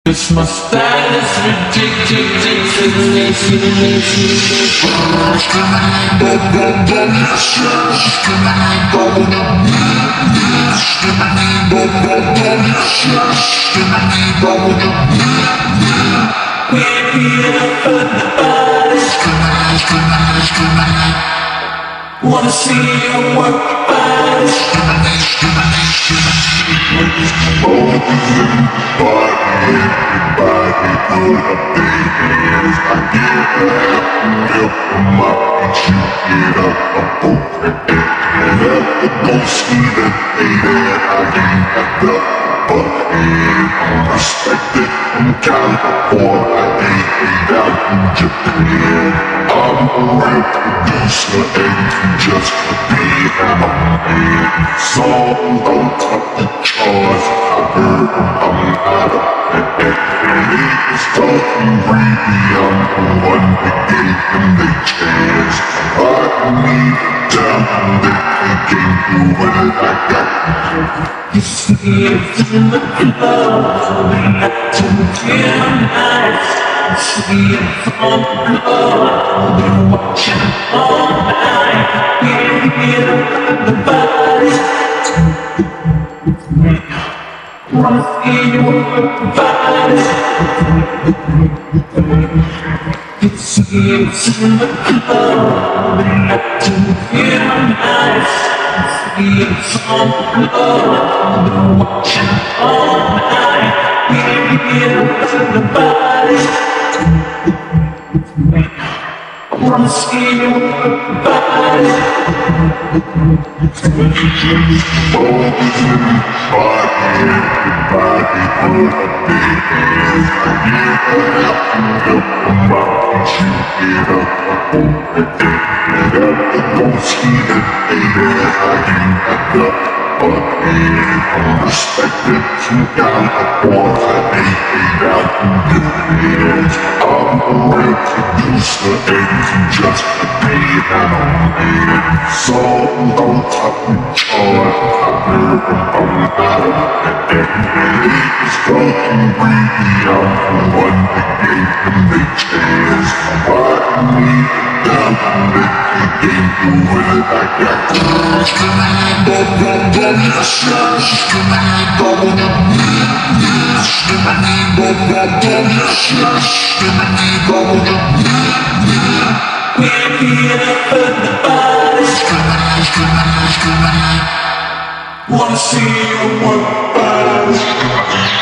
'Cause my style is ridiculous. We're here for the body. Wanna see you work your body. Everybody put up their hands. I get up, milk them up, and you get up, I'm open. And let the ghost see that they there. I ain't got the bucket. I'm respected from California. I ain't out in Japan. I'm a real producer and just a big man. So don't top the charts. I heard I'm out of it. Niggas talking greedy. I'm the one that gave them their chance. Riding me down and they can't do what I got. You see it in the club, we like to feel nice. You see it from the club, we watching all night. We're the body. Wanna see you work the body. You see it in the club, we like to feel nice. You see it from the club, we watching all night. We're the body. Wanna see you work the body. Everybody put up their hands. I get up, milk them up, and you get up, I'm open. And let the ghost see that they there. I ain't got the bucket. I'm respected from California. I ain't out in Japan. I'm a real producer and just a big man. So don't top the chart. I heard I'm out of it. Niggas talking greedy. I'm the one that gave them their chance. Riding me down and they can't do what I got. We're here for the body. Wanna see you work body.